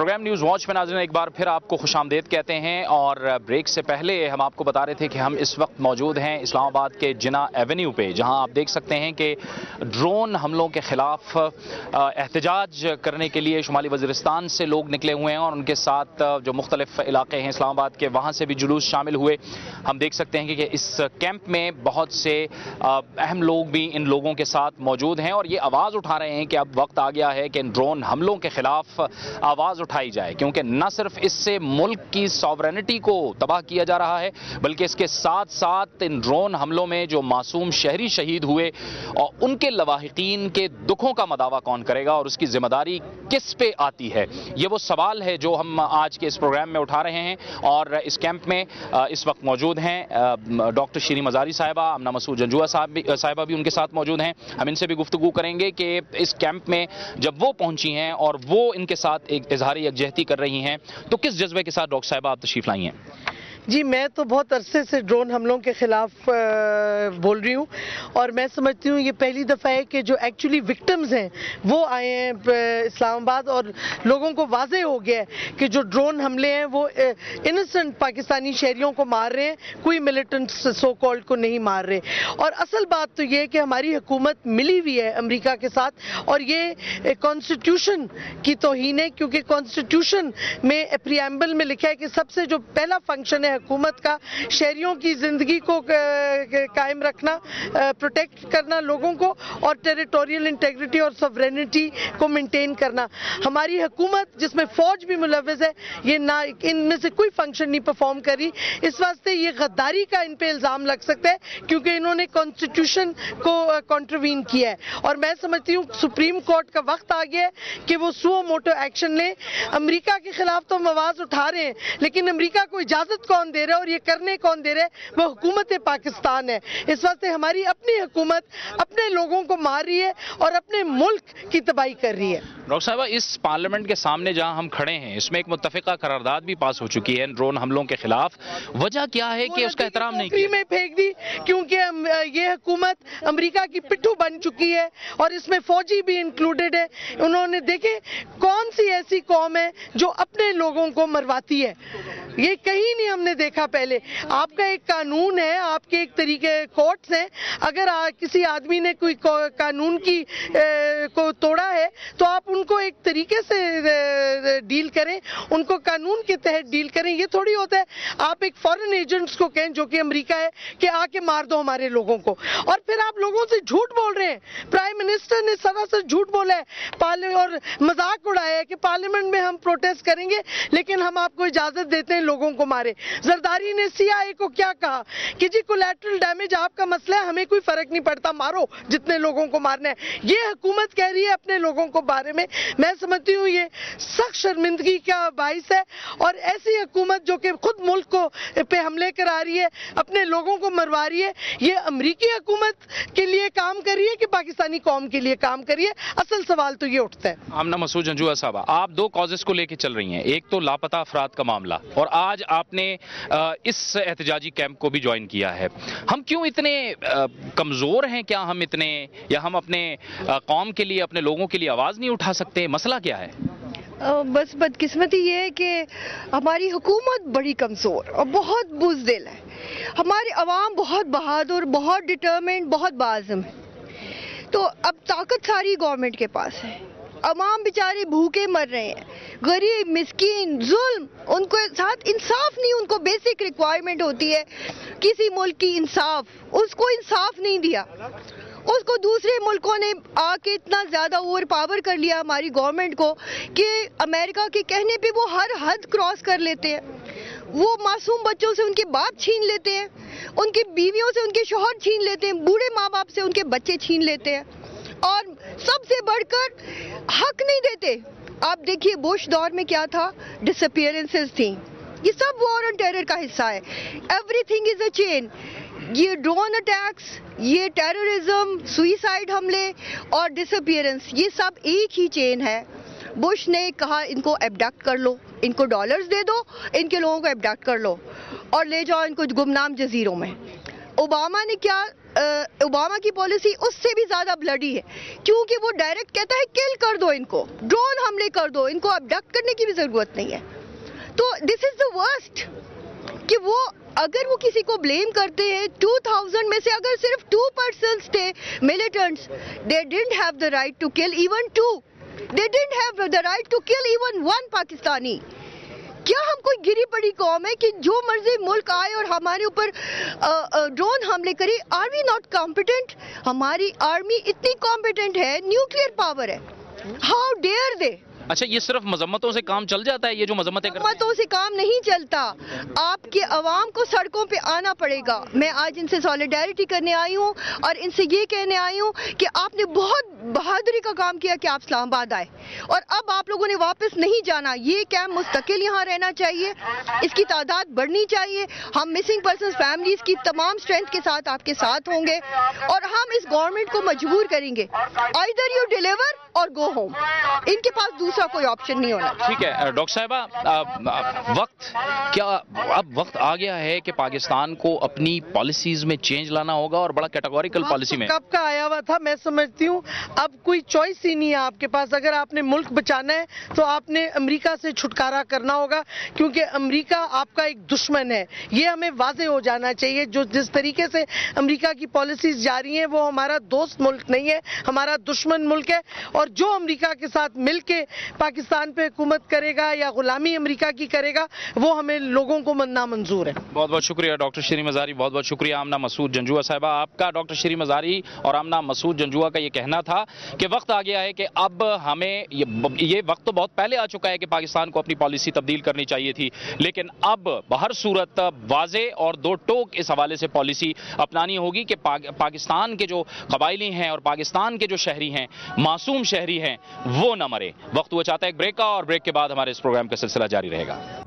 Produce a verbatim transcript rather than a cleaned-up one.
Programme news watch میں ناظرین ایک بار پھر آپ کو خوش آمدید کہتے ہیں، اور بریک سے پہلے ہم آپ کو بتا رہے تھے کہ ہم اس وقت موجود ہیں اسلام آباد کے جنا ایونیو پہ، جہاں آپ دیکھ سکتے ہیں کہ ڈرون حملوں کے خلاف احتجاج کرنے کے لیے شمالی وزیرستان سے لوگ نکلے ہوئے ہیں، اور ان کے ساتھ جو مختلف علاقے ہیں اسلام آباد کے وہاں سے بھی جلوس شامل ہوئے۔ ہم دیکھ سکتے ہیں کہ اس کیمپ میں بہت سے اہم لوگ بھی ان لوگوں کے ساتھ موجود ہیں، اور یہ آواز اٹھا رہے ہیں کہ اب وقت آ گیا ہے کہ ان ڈرون حملوں کے خلاف آواز اٹھائی جائے، کیونکہ نہ صرف اس سے ملک کی ساورینٹی کو تباہ کیا جا رہا ہے، بلکہ اس کے ساتھ ساتھ ان ڈرون حملوں میں جو معصوم شہری شہید ہوئے اور ان کے لواحقین کے دکھوں کا مداوع کون کرے گا اور اس کی ذمہ داری کس پہ آتی ہے، یہ وہ سوال ہے جو ہم آج کے اس پروگرام میں اٹھا رہے ہیں۔ اور اس کیمپ میں اس وقت موجود ہیں ڈاکٹر شیریں مزاری صاحبہ، امنہ مسعود جنجوعہ صاحبہ بھی ان کے ساتھ موجود ہیں۔ ہم ان سے بھی گفتگو کریں گے کہ اس کیمپ میں جب وہ پہنچی ہیں اور وہ ان کے ساتھ ایک اظہار یکجہتی کر رہی ہیں تو کس جذبے کے ساتھ ڈاکٹر صاحبہ آپ تشریف لائی ہیں؟ جی میں تو بہت عرصے سے ڈرون حملوں کے خلاف بول رہی ہوں، اور میں سمجھتی ہوں یہ پہلی دفعہ ہے کہ جو ایکچولی وکٹمز ہیں وہ آئے ہیں اسلام آباد، اور لوگوں کو واضح ہو گیا ہے کہ جو ڈرون حملے ہیں وہ انسنٹ پاکستانی شہریوں کو مار رہے ہیں، کوئی ملیٹنٹ سو کالڈ کو نہیں مار رہے۔ اور اصل بات تو یہ ہے کہ ہماری حکومت ملی ہوئی ہے امریکہ کے ساتھ، اور یہ کانسٹیٹیوشن کی توہین ہے، کیونکہ کانسٹیٹیوشن میں پریامبل میں لکھا ہے کہ سب سے جو پہلا فنکشن ہے حکومت کا شہریوں کی زندگی کو قائم رکھنا، پروٹیکٹ کرنا لوگوں کو، اور ٹیریٹوریل انٹیگریٹی اور سوورینٹی کو مینٹین کرنا۔ ہماری حکومت جس میں فوج بھی ملوث ہے، یہ نہ ان میں سے کوئی فنکشن نہیں پرفارم کر رہی، اس واسطے یہ غداری کا ان پہ الزام لگ سکتا ہے، کیونکہ انہوں نے کانسٹیٹیوشن کو کنٹروین کیا ہے۔ اور میں سمجھتی ہوں سپریم کورٹ کا وقت آ گیا ہے کہ وہ سو موٹو ایکشن لیں۔ امریکہ کے خلاف تو ہم آواز اٹھا رہے ہیں، لیکن امریکہ کو اجازت کون دے رہا ہے اور یہ کرنے کون دے رہے ہیں؟ وہ حکومت پاکستان ہے۔ اس واسطے ہماری اپنی حکومت اپنے لوگوں کو مار رہی ہے اور اپنے ملک کی تباہی کر رہی ہے۔ ڈاکٹر صاحبہ، اس پارلیمنٹ کے سامنے جہاں ہم کھڑے ہیں اس میں ایک متفقہ قرارداد بھی پاس ہو چکی ہے ڈرون حملوں کے خلاف، وجہ کیا ہے کہ اس کا احترام نہیں کیا؟ میں پھینک دی کیونکہ یہ حکومت امریکہ کی پٹھو بن چکی ہے، اور اس میں فوجی بھی انکلوڈڈ ہے۔ انہوں نے دیکھے کون سی ایسی قوم ہے جو اپنے لوگوں کو مرواتی ہے، یہ کہیں نہیں ہم نے دیکھا پہلے۔ آپ کا ایک قانون ہے، آپ کے ایک طریقے کورٹس ہیں، اگر کسی آدمی نے کوئی قانون کی کو توڑا ہے تو آپ ان کو ایک طریقے سے ڈیل کریں، ان کو قانون کے تحت ڈیل کریں۔ یہ تھوڑی ہوتا ہے آپ ایک فورن ایجنٹس کو کہیں جو کہ امریکہ ہے کہ آ کے مار دو ہمارے لوگوں کو، اور پھر آپ لوگوں سے جھوٹ بول رہے ہیں۔ پرائم منسٹر نے سراسر جھوٹ بولا ہے اور مذاق اڑایا ہے کہ پارلیمنٹ میں ہم پروٹیسٹ کریں گے لیکن ہم آپ کو اجازت دیتے ہیں لوگوں کو مارے۔ زرداری نے سی آئی اے کو کیا کہا کہ جی کولیٹرل ڈیمیج آپ کا مسئلہ ہے، ہمیں کوئی فرق نہیں پڑتا، مارو جتنے لوگوں کو مارنا ہے۔ یہ حکومت کہہ رہی ہے اپنے لوگوں کو بارے میں، میں سمجھتی ہوں یہ سخت شرمندگی کا باعث ہے، اور ایسی حکومت جو کہ خود ملک کو پہ حملے کرا رہی ہے، اپنے لوگوں کو مروا رہی ہے، یہ امریکی حکومت کے لیے کام کر رہی ہے کہ پاکستانی قوم کے لیے کام کر رہی ہے؟ اصل سوال تو یہ اٹھتا ہے۔ امنہ مسعود جنجوعہ صاحبہ، آپ دو کازز کو لے کے چل رہی ہیں، ایک تو لاپتہ افراد کا معاملہ، اور آج آپ نے اس احتجاجی کیمپ کو بھی جوائن کیا ہے۔ ہم کیوں اتنے کمزور ہیں؟ کیا ہم اتنے یا ہم اپنے قوم کے لیے، اپنے لوگوں کے لیے آواز نہیں اٹھا سکتے؟ مسئلہ کیا ہے؟ بس بدقسمتی یہ ہے کہ ہماری حکومت بڑی کمزور اور بہت بزدل ہے، ہماری عوام بہت بہادر، بہت ڈٹرمنٹ، بہت باعزم ہے، تو اب طاقت ساری گورنمنٹ کے پاس ہے۔ عوام بیچارے بھوکے مر رہے ہیں، غریب، مسکین، ظلم، ان کو ساتھ انصاف نہیں، ان کو بیسک ریکوائرمنٹ ہوتی ہے کسی ملک کی انصاف، اس کو انصاف نہیں دیا، اس کو دوسرے ملکوں نے آ کے اتنا زیادہ اوور پاور کر لیا ہماری گورنمنٹ کو کہ امریکہ کے کہنے پہ وہ ہر حد کراس کر لیتے ہیں، وہ معصوم بچوں سے ان کے باپ چھین لیتے ہیں، ان کی بیویوں سے ان کے شوہر چھین لیتے ہیں، بوڑھے ماں باپ سے ان کے بچے چھین لیتے ہیں، اور سب سے بڑھ کر حق نہیں دیتے۔ آپ دیکھیے بش دور میں کیا تھا، ڈس اپیئرنسز تھیں، یہ سب وار آن ٹیرر کا حصہ ہے۔ Every thing is a chain, یہ ڈرون اٹیکس، یہ ٹیررزم، سوئسائڈ حملے اور ڈس اپیئرنس، یہ سب ایک ہی چین ہے۔ بش نے کہا ان کو ایبڈکٹ کر لو، ان کو ڈالرز دے دو، ان کے لوگوں کو ایبڈکٹ کر لو اور لے جاؤ ان کو گمنام جزیروں میں۔ اوباما نے کیا اوباما کی پالیسی اس سے بھی زیادہ بلڈی ہے، کیونکہ وہ ڈائریکٹ کہتا ہے کل کر دو ان کو، ڈرون حملے کر دو ان کو، ابڈکٹ کرنے کی بھی ضرورت نہیں ہے. تو دس از دا ورسٹ کہ وہ اگر وہ کسی کو بلیم کرتے ہیں، ٹو تھاؤزینڈ میں سے اگر صرف ٹو پرسنس تھے militants, they didn't have the right to kill even two, they didn't have the right to kill even one Pakistani. کیا ہم کوئی گری پڑی قوم ہے کہ جو مرضی ملک آئے اور ہمارے اوپر ڈرون حملے کرے؟ Are we not competent? ہماری آرمی اتنی کمپیٹنٹ ہے، نیوکلیئر پاور ہے. How dare they. اچھا، یہ صرف مذمتوں سے کام چل جاتا ہے؟ یہ جو مذمتیں کرتے ہیں مذمتوں سے کام نہیں چلتا، آپ کے عوام کو سڑکوں پہ آنا پڑے گا. میں آج ان سے سولیڈیرٹی کرنے آئی ہوں اور ان سے یہ کہنے آئی ہوں کہ آپ نے بہت بہادری کا کام کیا کہ آپ اسلام آباد آئے، اور اب آپ لوگوں نے واپس نہیں جانا. یہ کیمپ مستقل یہاں رہنا چاہیے، اس کی تعداد بڑھنی چاہیے. ہم مسنگ پرسنز فیملیز کی تمام اسٹرینتھ کے ساتھ آپ کے ساتھ ہوں گے، اور ہم اس گورنمنٹ کو مجبور کریں گے، آئیدر یو ڈیلیور اور گو ہوم. ان کے پاس دوسرا کوئی آپشن نہیں ہونا. ٹھیک ہے ڈاکٹر صاحبہ، وقت کیا اب وقت آ گیا ہے کہ پاکستان کو اپنی پالیسیز میں چینج لانا ہوگا، اور بڑا کیٹیگوریکل پالیسی میں؟ کب کا آیا ہوا تھا. میں سمجھتی ہوں اب کوئی چوائس ہی نہیں ہے آپ کے پاس. اگر آپ نے ملک بچانا ہے تو آپ نے امریکہ سے چھٹکارا کرنا ہوگا، کیونکہ امریکہ آپ کا ایک دشمن ہے. یہ ہمیں واضح ہو جانا چاہیے. جو جس طریقے سے امریکہ کی پالیسیز جاری ہیں وہ ہمارا دوست ملک نہیں ہے، ہمارا دشمن ملک ہے. اور جو امریکہ کے ساتھ مل کے پاکستان پہ حکومت کرے گا یا غلامی امریکہ کی کرے گا، وہ ہمیں لوگوں کو نامنظور ہے. بہت بہت شکریہ ڈاکٹر شیریں مزاری، بہت بہت شکریہ آمنہ مسعود جنجوعہ صاحبہ آپ کا. ڈاکٹر شیریں مزاری اور آمنہ مسعود جنجوعہ کا یہ کہنا تھا کہ وقت آ گیا ہے کہ اب ہمیں یہ وقت تو بہت پہلے آ چکا ہے کہ پاکستان کو اپنی پالیسی تبدیل کرنی چاہیے تھی، لیکن اب بہر صورت واضح اور دو ٹوک اس حوالے سے پالیسی اپنانی ہوگی کہ پاکستان کے جو قبائلی ہیں اور پاکستان کے جو شہری ہیں، معصوم شہری ہیں، وہ نہ مرے. وقت ہوا چاہتا ہے ایک بریک کا، اور بریک کے بعد ہمارے اس پروگرام کا سلسلہ جاری رہے گا.